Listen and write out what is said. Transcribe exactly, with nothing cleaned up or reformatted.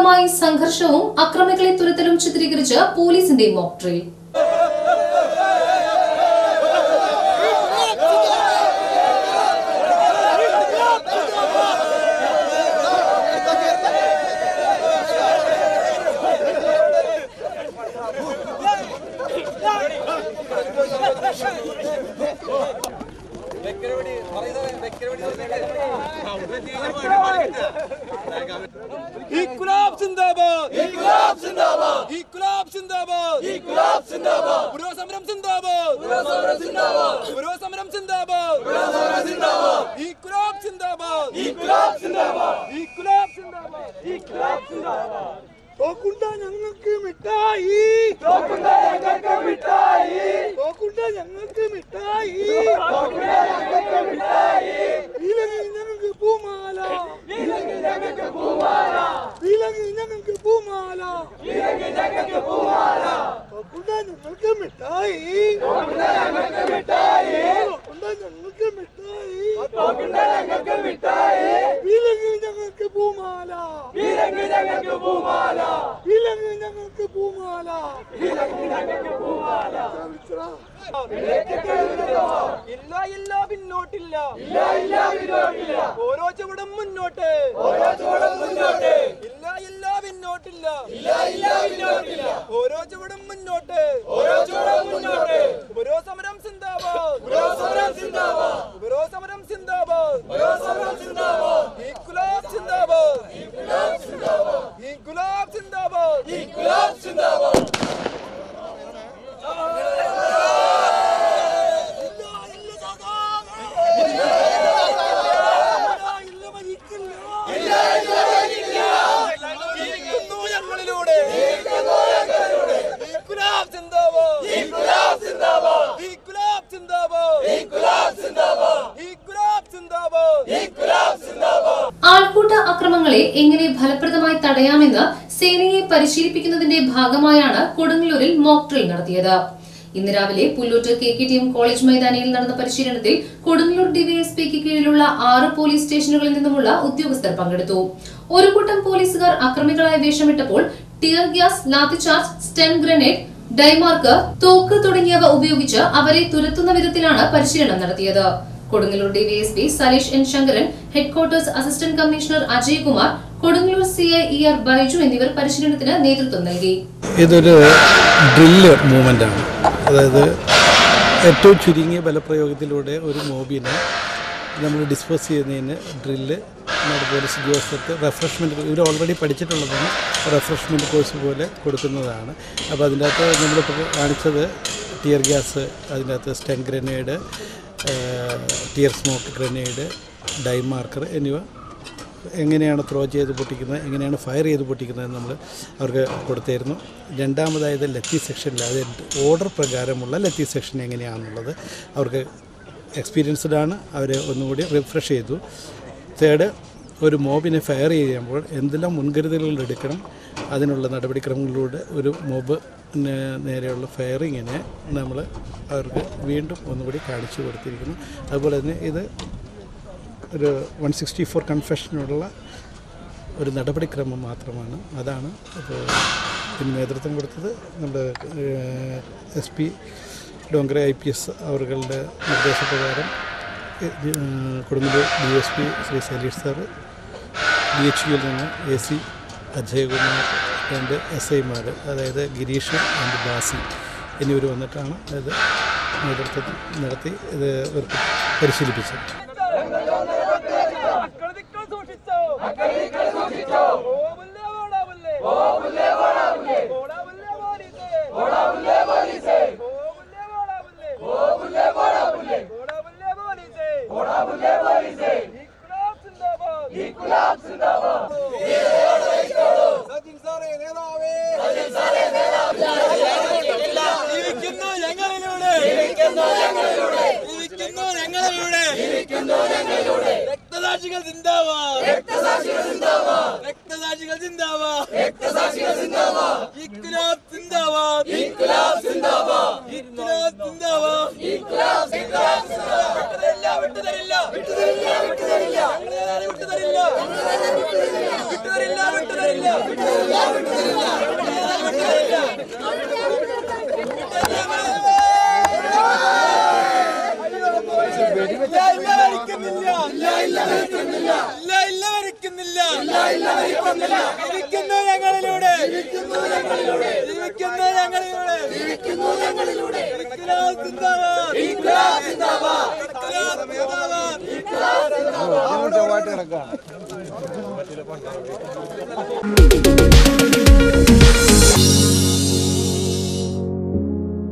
ഭാഗമായി സംഘർഷവും അക്രമികളെ തുരത്തലും ചിത്രീകരിച്ച് പോലീസിന്റെ mock drill. İnkılap zindabad! İnkılap zindabad! İnkılap zindabad! İnkılap zindabad! Buro samram zindabad! Buro samram zindabad! Buro samram zindabad! Buro samram zindabad! İnkılap zindabad! İnkılap zindabad! İnkılap zindabad! İnkılap zindabad! Tokunda ഞങ്ങൾക്ക് മിഠായി Tokunda ഞങ്ങൾക്ക് മിഠായി Tokunda ഞങ്ങൾക്ക് മിഠായി Tokunda ഞങ്ങൾക്ക് മിഠായി ഇല്ലെങ്കിൽ ഞങ്ങൾക്ക് പൂമാല ഇല്ലെങ്കിൽ ഞങ്ങൾക്ക് പൂമാല ഇല്ലെങ്കിൽ ഞങ്ങൾക്ക് പൂമാല ഇല്ലെങ്കിൽ ഞങ്ങൾക്ക് പൂമാല Tokunda ഞങ്ങൾക്ക് മിഠായി Tokunda ഞങ്ങൾക്ക് മിഠായി Tokunda ഞങ്ങൾക്ക് മിഠായി Tokunda ഞങ്ങൾക്ക് മിഠായി ഇല്ലെങ്കിൽ ഞങ്ങൾക്ക് പൂമാല ഇല്ലെങ്കിൽ ഞങ്ങൾക്ക് പൂമാല ഇല്ലെങ്കിൽ ഞങ്ങൾക്ക് പൂമാല ഇല്ലെങ്കിൽ ഞങ്ങൾക്ക് പൂമാല ഇല്ല ഇല്ല പിന്നോട്ടില്ല ഇല്ല ഇല്ല പിന്നോട്ടില്ല ഓരോ ചുവടും മുന്നോട്ട് ഓരോ ചുവടും മുന്നോട്ട് ഇല്ല ഇല്ല പിന്നോട്ടില്ല ഇല്ല ഇല്ല പിന്നോട്ടില്ല ഓരോ ചുവടും മുന്നോട്ട് ഓരോ ചുവടും മുന്നോട്ട് ഓരോ സമരം സിന്ദാബാദ് ഓരോ സമരം സിന്ദാബാദ് ഓരോ സമരം സിന്ദാബാദ് ഓരോ സമരം സിന്ദാബാദ് ഇൻക്ലാബ് സിന്ദാബാദ് ഇൻക്ലാബ് സിന്ദാബാദ് ഇൻക്ലാബ് സിന്ദാബാദ് ഇൻക്ലാബ് സിന്ദാബാദ് ആൾക്കൂട്ട അക്രമങ്ങളെ എങ്ങനെ ഫലപ്രദമായി തടയാമെന്ന് സേനയെ പരിശീലിപ്പിക്കുന്നതിന്റെ ഭാഗമായാണ് കൊടുങ്ങല്ലൂരിൽ മോക്ക് ഡ്രിൽ നടത്തിയത്. ഇന്ന് രാവിലെ Pullut K K T M college മൈതാനിയിൽ നടന്ന പരിശീലനത്തിൽ കൊടുങ്ങല്ലൂർ ഡിവൈഎസ്പിക്ക് കീഴിലുള്ള ആറ് പോലീസ് സ്റ്റേഷനുകളിൽ നിന്നുമുള്ള ഉദ്യോഗസ്ഥർ പങ്കെടുത്തു. ഒരു കൂട്ടം പോലീസുകാർ അക്രമികളായി വേഷമിട്ടപ്പോൾ tear gas, lathicharge, stun grenade, dye mark, തോക്ക് തുടങ്ങിയവ ഉപയോഗിച്ച് അവരെ തുരത്തുന്ന വിധത്തിലാണ് പരിശീലനം നടത്തിയത്. Kodungallur DYSP Saleesh N Sankaran, headquarters assistant commissioner Ajay Kumar, Kodungallur C I E R Baiju എന്നിവർ പരിശീലനത്തിന് നേതൃത്വം നൽകി. ഇതൊരു ഡ്രില്ല് മൂവ്മെന്റ് ആണ്. അതായത് ഏറ്റവും ചുരുങ്ങിയ ബലപ്രയോഗത്തിലൂടെ ഒരു മോബിനെ നമ്മൾ ഡിസ്പോസ് ചെയ്യുന്നതിന് ഡ്രില്ല് നമ്മുടെ പോലീസ് ഉദ്യോഗസ്ഥർക്ക് റെഫ്രഷ്മെൻറ്റ്, ഇവർ ഓൾറെഡി പഠിച്ചിട്ടുള്ളതാണ്, റെഫ്രഷ്മെൻറ്റ് കോഴ്സ് പോലെ കൊടുക്കുന്നതാണ്. അപ്പോൾ അതിൻ്റെ അകത്ത് നമ്മളിപ്പോൾ കാണിച്ചത് ടിയർ ഗ്യാസ്, അതിൻ്റെ അകത്ത് stun grenade, tear smoke grenade, dye marker എന്നിവ എങ്ങനെയാണ് ത്രോ ചെയ്ത് പൊട്ടിക്കുന്നത്, എങ്ങനെയാണ് ഫയർ ചെയ്ത് പൊട്ടിക്കുന്നത് നമ്മൾ അവർക്ക് കൊടുത്തായിരുന്നു. രണ്ടാമതായത് ലത്തി സെക്ഷനിൽ, അത് ഓർഡർ പ്രകാരമുള്ള ലത്തി സെക്ഷൻ എങ്ങനെയാണെന്നുള്ളത് അവർക്ക് എക്സ്പീരിയൻസ്ഡ് ആണ്, അവരെ ഒന്നുകൂടി റിഫ്രഷ് ചെയ്തു. തേർഡ്, ഒരു മോബിനെ ഫയർ ചെയ്യുമ്പോൾ എന്തെല്ലാം മുൻകരുതലുകൾ എടുക്കണം, അതിനുള്ള നടപടിക്രമങ്ങളിലൂടെ ഒരു മോബ് നേരെയുള്ള ഫയറിങ്ങിനെ നമ്മൾ അവർക്ക് വീണ്ടും ഒന്നുകൂടി കാണിച്ചു കൊടുത്തിരിക്കുന്നു. അതുപോലെ തന്നെ ഇത് ഒരു വൺ സിക്സ്റ്റി ഫോർ കൺഫെഷനുള്ള ഒരു നടപടിക്രമം മാത്രമാണ്. അതാണ് ഇപ്പോൾ ഇതിന് നേതൃത്വം കൊടുത്തത് നമ്മുടെ S P Donkara I P S അവരുടെ നിർദ്ദേശപ്രകാരം Kodungallur D S P Shri Saleesh sir, D H യുയിൽ നിന്ന് എ സി അജയകുമാർ, രണ്ട് എസ് ഐമാർ, അതായത് ഗിരീഷ് ആൻഡ് ബാസി എന്നിവർ വന്നിട്ടാണ് ഇത് നേതൃത്വം നടത്തി ഇത് പരിശീലിപ്പിച്ചത്. രക്തസാക്ഷികൾ സിന്ദാബാദ്, രക്തസാക്ഷികൾ സിന്ദാബാദ്, രക്തസാക്ഷികൾ സിന്ദാബാദ്, രക്തസാക്ഷികൾ സിന്ദാബാദ്, ഇൻക്ലാബ് സിന്ദാബാദ്, ഇൻക്ലാബ് സിന്ദാബാദ്, ഇൻക്ലാബ് സിന്ദാബാദ്, ഇൻക്ലാബ് സിന്ദാബാദ്. വിട്ടുതരില്ല, വിട്ടുതരില്ല, വിട്ടുതരില്ല, വിട്ടുതരില്ല, വിട്ടുതരില്ല, വിട്ടുതരില്ല, വിട്ടുതരില്ല, വിട്ടുതരില്ല. ജീവിക്കുന്നു ഞങ്ങളിലൂടെ ജീവിക്കുന്നു ഞങ്ങളിലൂടെ ജീവിക്കുന്നു ഞങ്ങളിലൂടെ ഇൻക്ലാബ് സിന്ദാബാദ് ഇൻക്ലാബ് സിന്ദാബാദ് ഇൻക്ലാബ് സിന്ദാബാദ് ഇൻക്ലാബ് സിന്ദാബാദ്